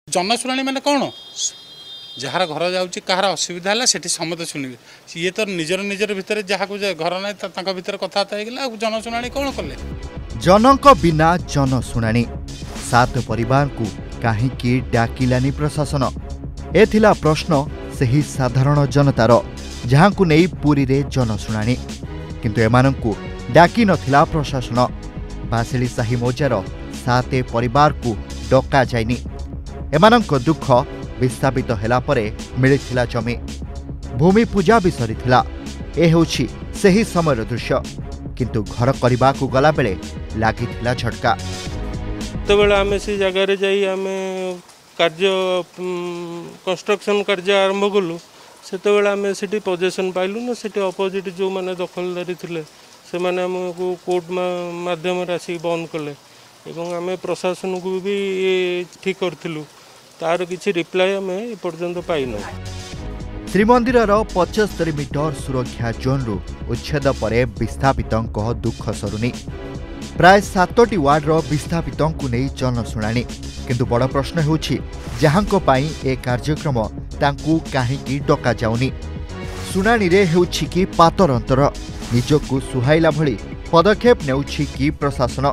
जनशुणी मैंने कौन जार घर जाऊँगी कहार असुविधा है से समस्त शुणे ये तो निजर निजर भितर जहाँ घर ना भितर कथबार्ता हो जनशुणी कौन कले जनक बिना जनशुणाणी सात परिवार को कहीं डाकिलानी प्रशासन एथिला प्रश्न सही साधारण जनतार जहाँ को नहीं पुरी रे जनशुणाणी किंतु एमानंकु डाकी नथिला प्रशासन बासिली साही मोजार साते परिवार को डका जाइनी एमानंक दुख विस्थापित हेला परे मिलिथिला जमी भूमि पूजा भी सरीथिला ए होछि सही समयर दृश्य किंतु घर करबा को गला बेले लागिथिला झटका तबेला आमे से जगह रे जाई आमे कार्य कंस्ट्रक्शन कार्य आरंभ कलु सेतेबेला आमे सिटी पोजीशन पाइलु न सिटी अपोजिट जो माने दखलदारी थिले से माने हमको कोर्ट माध्यम रे आसी बंद कले एवं आमे प्रशासन को भी ठीक करथिलु तार किछि रिप्लाई आमे ए पर्यंत पाइनु। श्रीमंदिर 75 मीटर सुरक्षा जोन रु उच्छेद परे विस्थापितंक दुख सरुनी प्राय 7टी वार्ड विस्थापितों को नहीं जनशुणाणी किंतु बड़ प्रश्न होछि जहांको पाई ए कार्यक्रम तांकू काहेकि डका जाउनी शुणाणी रे होछि कि पातर अंतर निजको सुहाइला भली पदक्षेप नेउछि कि प्रशासन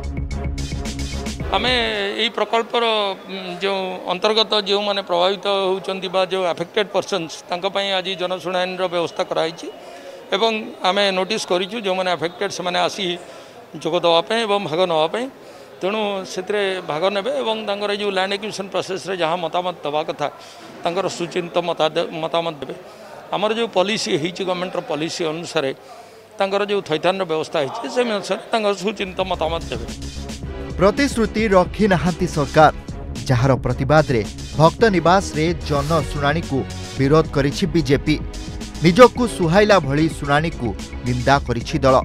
आमे यही प्रकल्पर जो अंतर्गत जो माने प्रभावित होउचंती बा जो अफेक्टेड पर्सन्स तांको पाई आज जनशुणाणी रो व्यवस्था कराइछि एवं आमे नोटिस करिछु जो माने अफेक्टेड से माने आसी जोग देवाई एवं भाग नापी तेणु से भाग ने और जो लैंड एक्विजिशन प्रोसेस रे जहाँ मतामत दवा कथा तांकर सुचिंत मतामत देवे आमर जो पॉलिसी है गवर्नमेंट पॉलिसी अनुसार तांकर जो थैथान व्यवस्था है से अनुसार सुचिंत मतामत देवे प्रतिश्रुति रखी नाहांती सरकार जार प्रतिवाद रे भक्त निवास रे जनशुणाणी को विरोध करिछि बीजेपी निजको सुहाइला भली शुणाणी को निंदा करिछि दल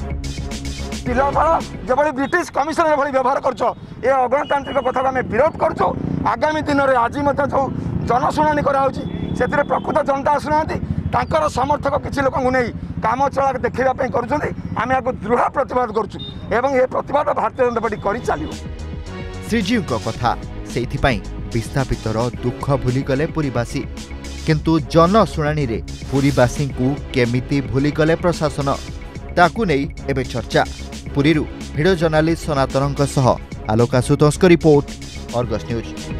जो ब्रिटिश कमिशन भाई व्यवहार कर अगणतांत्रिक कथा आम विरोध करुँ आगामी दिन में आज जो जनशुणाणी कर प्रकृत जनता आसुना समर्थक किसी लोक नहीं काम चला देखापी करें दृढ़ प्रतिवाद करुँ प्रतिवाद भारतीय जनता पार्टी कर चलो श्रीजीव कथा से विस्थापितर दुख भूलीगले पुरीवासी किंतु जनशुणाणी रे पुरीवासी को केमिति भूलीगले प्रशासन ताकू नहीं एबे चर्चा पुरीरू भिडियो जर्नालिस्ट सनातनଙ୍କ सह आलोक आशुतोषଙ୍କ रिपोर्ट अर्गस न्यूज।